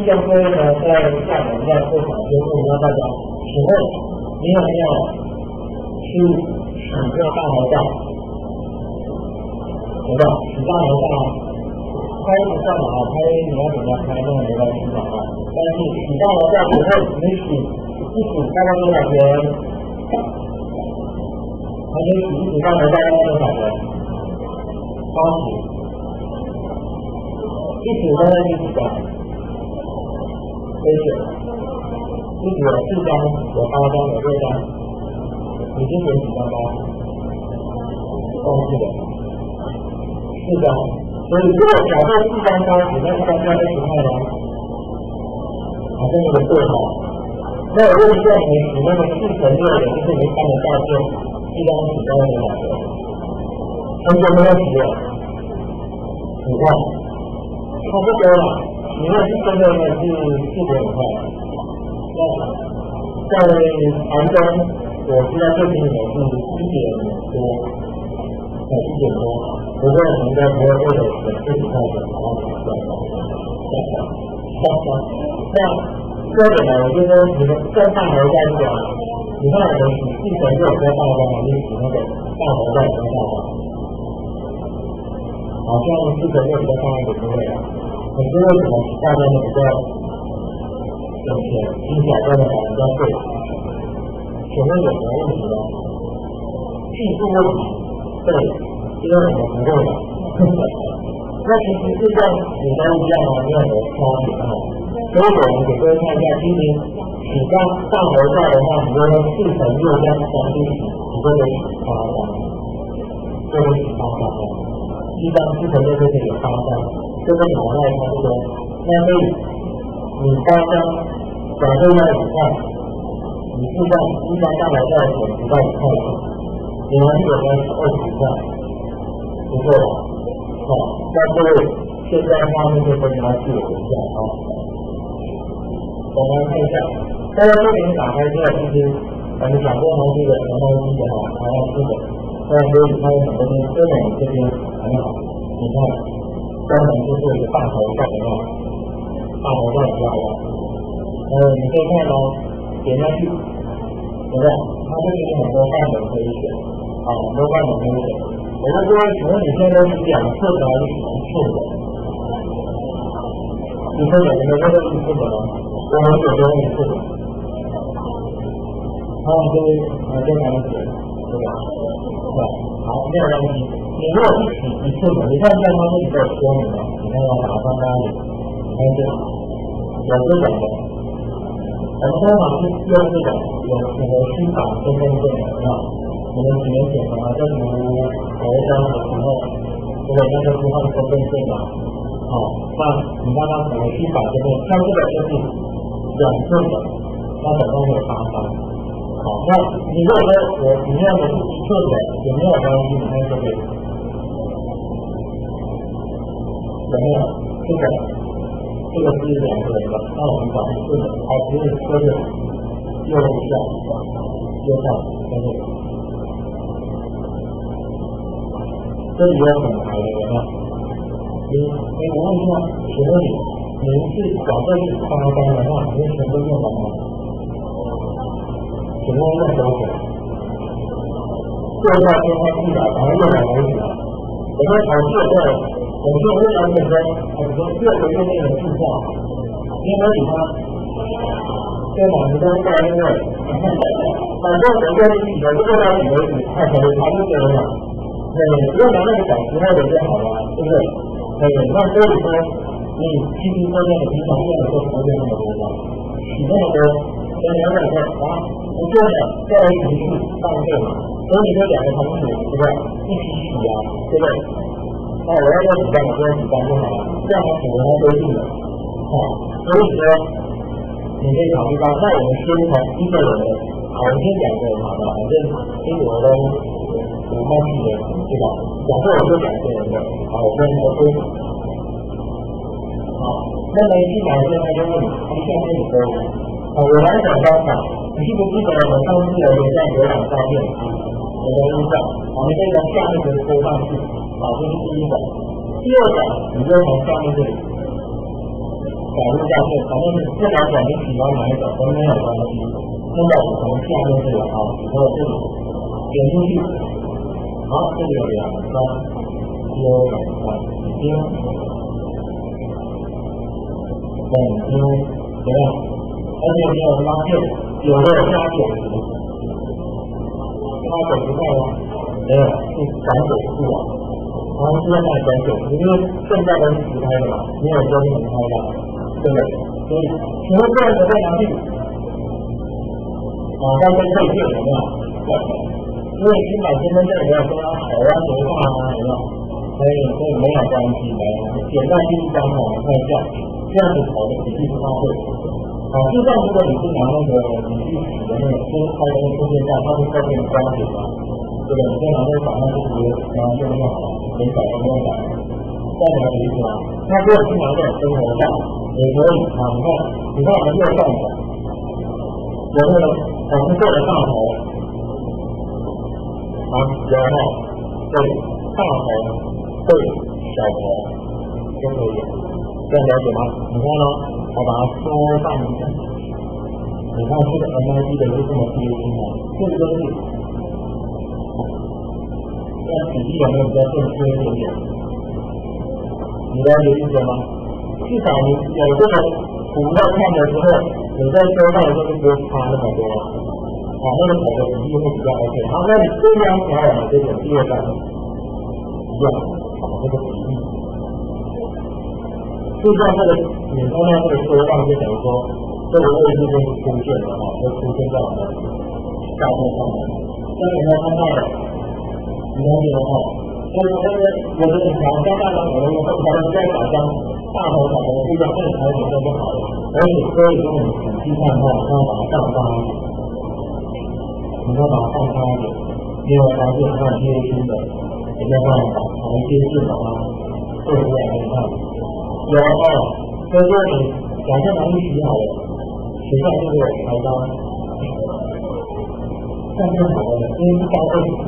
个所以呢，在下面在不少就问一下大家，请问你有没有去洗过大头照？有没有洗大头照？拍不上啊，拍你要怎么拍那没关系的啊。但是洗大头照以后，你洗一洗大概多少钱？还没洗一洗大头照大概多少钱？80。一洗大概是几张？1卷，一卷有4张，有8张，有6张，已经选几张了？忘记了，4张。所以如果假设4张80，那1张要20块了，好像有点对哈。那我问一下你，你那个4乘6的，就是你看的照片，1张洗到多少钱？很久没有洗了，你看，差不多了。你那是真的呢是4.5块，那在台中，我知道最便宜的是1点多，1点多。不过我们应该不会为了省这几块钱把它赚到。那这点呢，我就说你们跟大头在讲，你看我们洗4乘6跟大头还是洗那个大头在跟大头，好像4乘6比较大一点，对不对？可是为什么大家都比较省钱，听起来真的比较贵？请问有什么问题呢？技术问题，对，因为我们不会的。那其实就像你都一样啊，没有什么差别啊。所以我们给各位看一下，其实洗大头照的话，你用4乘6这样相去洗，你就可以洗8张，就可以洗8张了。1张4乘6就可以有8张。就跟老外差不多，那所以你8张，假设要5块，你4张1张大头照的钱不到5块钱，你还是有20块，不错吧？好，那各位现在画面就跟大家记录一下啊。我们看一下，大家都给你打开这个，其实我们讲过好几个什么东西的哈，还要吃的，大家可以看很多东西，这边很好，你看。专门就是一个大头照的话，大头照很漂亮。你可以看到点下去，对不对？它这里有很多范本可以选，很多范本可以选。我问各位，请问你现在是2寸的还是1寸的？1寸的，你们都是1寸的吗？我们有的1寸的。就拿来写，对吧？好，没有问题。你如果是洗1寸的，你看这样它这里都有说明了，你看要打上哪里，你看这里有这种的，我们通常是用这种有符合新法身份证的啊，我们几年前啊，在读国家的时候，如果那个是换身份证嘛，那你看它符合新法身份，像这个就是2寸的，那总共有8张。好，那你如果说你要的是1寸的，有没有关系？你看这边。有没有这个是2个人的，那我们找1寸的，不是说是右下，对不对？这里有很排的，有没有？我问一下，请问你是假设是8张的话，你全部用完吗？请问用多久？用到电话100，然后用完为止。我们考试的时候，我们就会了解说6个月内的计划，因为你看，对吧？你都在那个，反正我们在一起的，就用到你为止，才就对了。用到那个小时候的就好了，对不对？那所以说，你其实说那个平常用的时候不会那么多的，洗那么多，跟2个人不做的，再来一起去上课嘛。所以你说2个同学，对不对？一起洗啊，对不对？那我要多几张，我多几张就好了，这样符合它规定的。所以说你可以考虑到，那我们先从1个人的，我们先2个人好了，反正英国都5到7年，对吧？假设我就2个人的，我跟OK。好，那么一来就他就问你，下面你说，我来讲方法，你记不记得我上次有留下浏览照片？我的印象，你可以从下面的拖上去，这是第一个。第二个，你就从下面这里， 导入下线，反正不管你喜欢哪一种都没有关系。现在我从下面这个然后这里点进去，好，这里有2、3，有2、3，已经2斤，对吧？而且你有发现有没有加90？加90块吗？没有，是转90度啊。然后现在转90，因为现在都是直拍的嘛，没有说是横拍的，对不对？所以请问这样子在哪里？在跟配件有没有？因为新买身份证没有说要海外留化啊，有没有？所以没有关系的，点到第一张我们看一下，这样子跑的比例不大会。就像如果你是拿那个你去取的那个先开的那个附件站，它是后面的光点嘛，对不对？你先拿那个把它就直接然后用就好了，没改都不用改。这样子的意思吗？那如果是拿这种生活站，也可以啊。你看我们右上角有那个红色的大头，有没有？对，大头对小头就可以了，这样了解吗？你看呢？我把它缩上一下，你看这个 MID 的是这么贴心啊，这个东西，这样比例有没有比较正确一点点？你了解意思吗？至少你有这个图在看的时候，你在收到的时候就不会差那么多，那个跑的比例会比较 OK。好，那你这样才有这种第二站一样，这个比例。就像这个你看到这个缩放就等于说这个位置就是出现了就出现在我们照片上面。这里呢看到的，你了解了所以我的很强，刚刚我们会再找张大头小头这个更好一点就好了。而且可以用你仔细看的话，把它放大一点，你要把它放大一点，你会发现它很贴心的，你要把台阶是把它做出来给你看。有所以说你假设拿一题好了，学校就会有开单，这样就好了，因为高2看，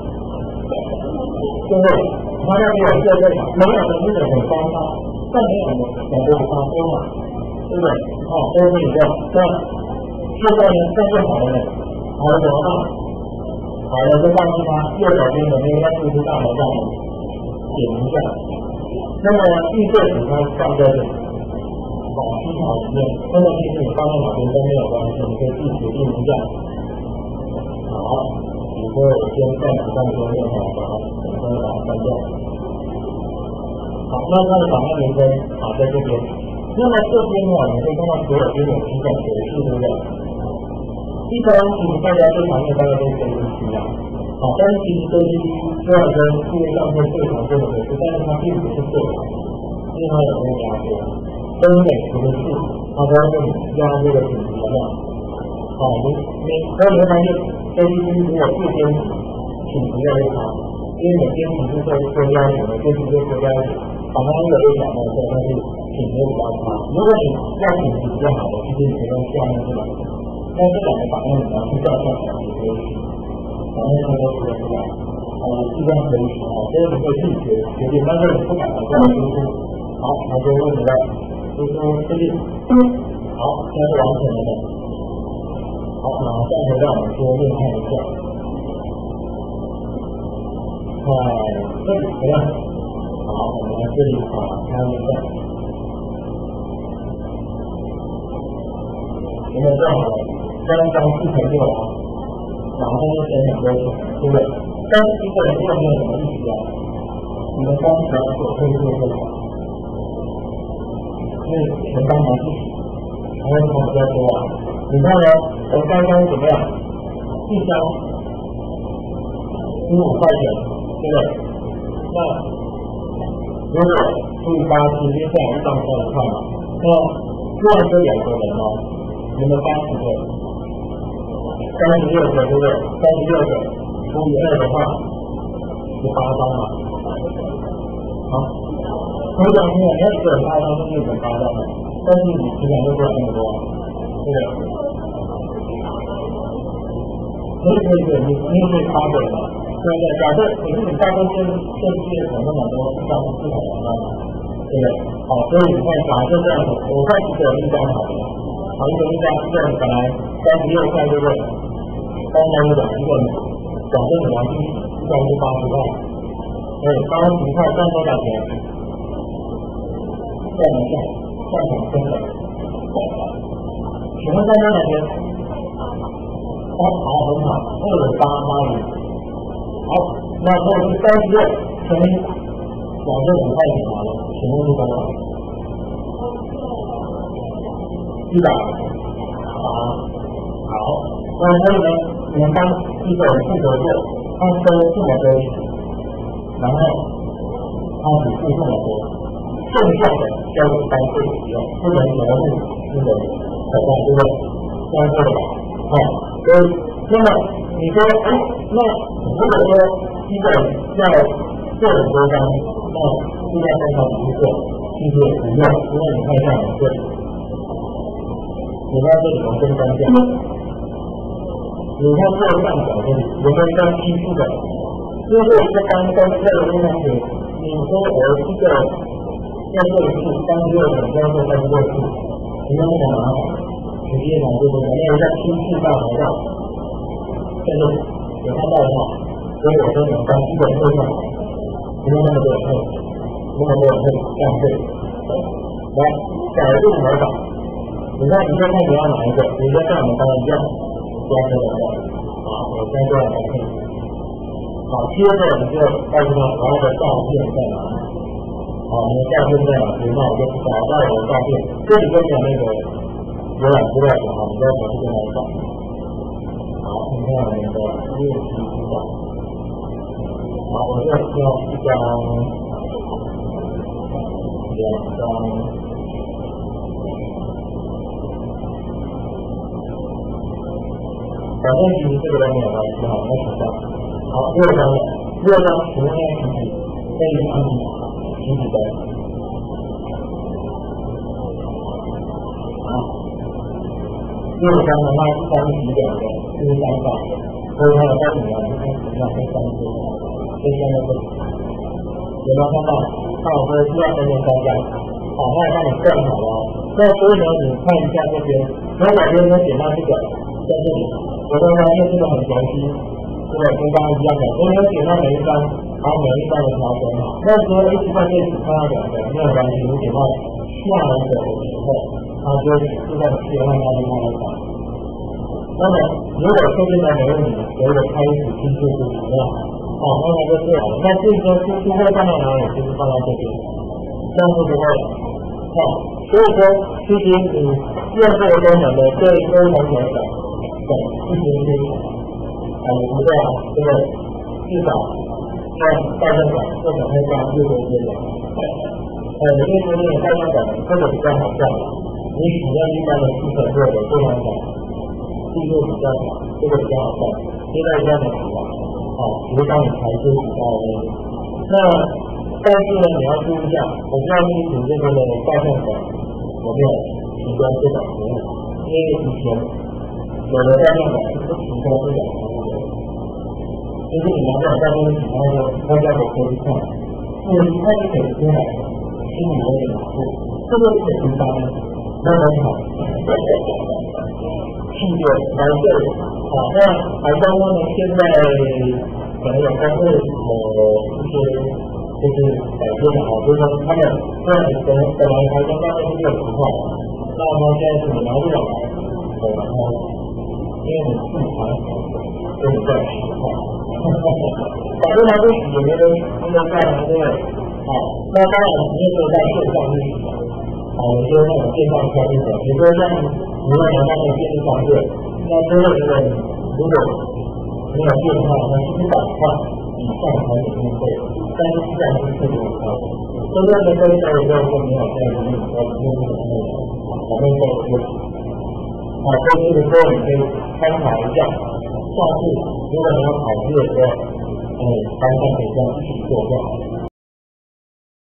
对不对？它那边有这个没有的那种很高大，但没有的很多发多嘛，对不对？都是一个，对。现在呢，这样就好了呢，好了怎么办？好了就放心啦，右手边的那个要输出大头上点一下。那么预设指标放在这里，思考里面，那么其实你放在哪边都没有关系，你可以自己决定一下。好，比如说我先暂时放桌面把它关掉。好，那它的档案名称在这边。那么这边呢，你可以看到所有这种基本格式，对不对？一般其实大家最常用大概都是APC啦。但是其实APC虽然跟市面上面最常见的格式，但是它并不是最常，因为它有那个压缩，分每10个字，它都会压这个品质的量。所以你会发现 APC 如果4编辑，品质越来越差，因为每编辑是做要求的，编辑就做要求，把它越来越小的时候，但是品质比较差。如果你要品质比较好的，其实你可以用下面这两个，但这两个档案你要去照相也可以去。然后那个说出来，尽量可以所以你会自己决定，但是你不敢这样输出。好，那就问你了，输出确定。好，现在是完成了的。好，马上回到我们桌面看一下。这里怎么样？好，我们来这里打开一下。有没有这样的？刚刚4:6啊。马上就写很多次，对不对？但是一个人用没有什么意思啊？你的光条所推出的好，因为全当拿去洗，还有什么比较多啊？你看呢？我刚刚怎么样？一张15块钱，对不对？那如果除以8，直接这样1张30块嘛。那这样就2个人哦，你们80个。36个对不对？36个除以2的话是8张嘛？好，可以讲你要一个人8张就1本8张了，但是你平常就不要那么多，对不对？可以，你也可以8个人嘛，对不对？假设你是你大概先借什么蛮多，至少是400张嘛， 对不对？好，所以你看，假设这样子，我看一个例子好了，好，一个例子，一个人本来36块，对不对？刚刚一个假设你玩进去，一个人就80块，对，80块赚多少钱？赚一下，赚2分的，请问赚多少钱？好，很好，2885。好，那如果是36乘以25块钱好了，请问是多少？100。好，那所以呢，你们当一个人负责做，他收这么多钱，然后他只付这么多，剩下的交给单位使用，不能挪入那个口袋，对不对？这样做的吧？好，所以那么你说，那如果说一个人要做很多张，那现在看到一个，其实也不用，因为你看一下我这里，你看这里有跟单价，你看右上角这里有没有一张批复的？如果一个单跟这个非常久，你说我一个要做一次36个要做36次，你有没有麻烦？直接拿这个，没有在批复到来到。这个有看到的话，所以我说你们基本会上，不用那么多人会，那么多人会浪费。来，改进模板，你看你就看你要哪一个，你就像我们刚才一样，加这个的，好，我先这样来看。好，接着你就告诉他我要的照片在哪里，好，你的照片在哪里？那我就找到我的照片，这里就没有那个浏览资料表，你就要跑去跟他找。好，你看我们的练习指导。好，我这需要1张、2张。反正其实这个都没有关系，好，那取消。好，6张了，6张请问要提几？可以提几张？6张的话，一张几两的，43张，所以它的单子呢，你看怎么样？会30张，这现在这里有没有看到？那我说需要分成3张，好，那我帮你算好了。那所以呢，你看一下这边，如果今天点到这个在这里，我刚刚因为这个很熟悉，对不对？跟刚刚一样的，所以我点到每一张，然后每一张的调整好。那时候一直在这里看到2个，没有关系，你点到下一个的时候。就在切换到另外一档。那么，如果确定了没问题，所以开始进入主题了。好，那么就对了。那这个输出会放到哪里？就是放到这边，这样就不会了。好，所以说，其实你用这个功能的对非常简单，一点点，你不对啊，这个至少像大家讲，这种会加6多些的。你这边的大家讲，这个比较好赚。你使用一般的系统或者非常少，速度比较少，这个比较好赚，接待这样的图啊，好，比如当你排出比较那但是呢，你要注意一下，我知道你组这边的照相馆有没有提供这种服务，因为以前有的照相馆是不提供这种服务的，就是你拿这种照片起来的，大家可以看，你看你可以出来，心里有点难过，这个是很大的。那很好，气质来这里，好，那海关呢？现在可能有公会一些就是改变的好，就是说他们虽然本来海关那边是610块，那么现在是你拿不了来，然后因为你自己还跟你赚10块，反正拿不起也没人干了，对不对？好，那当然你也可以在线上去取的。好，我说那种电商消费者，比如说像你要拿那个便利商店，那这个如果没有电话，那700块以上才有运费，但是自然是45块。这边的跟消费者说没有这样的运费，不用这个内容，我们说就好，所以这个时候你可以参考一下，下次如果你要考试的时候，班上可以这样一起做就好了。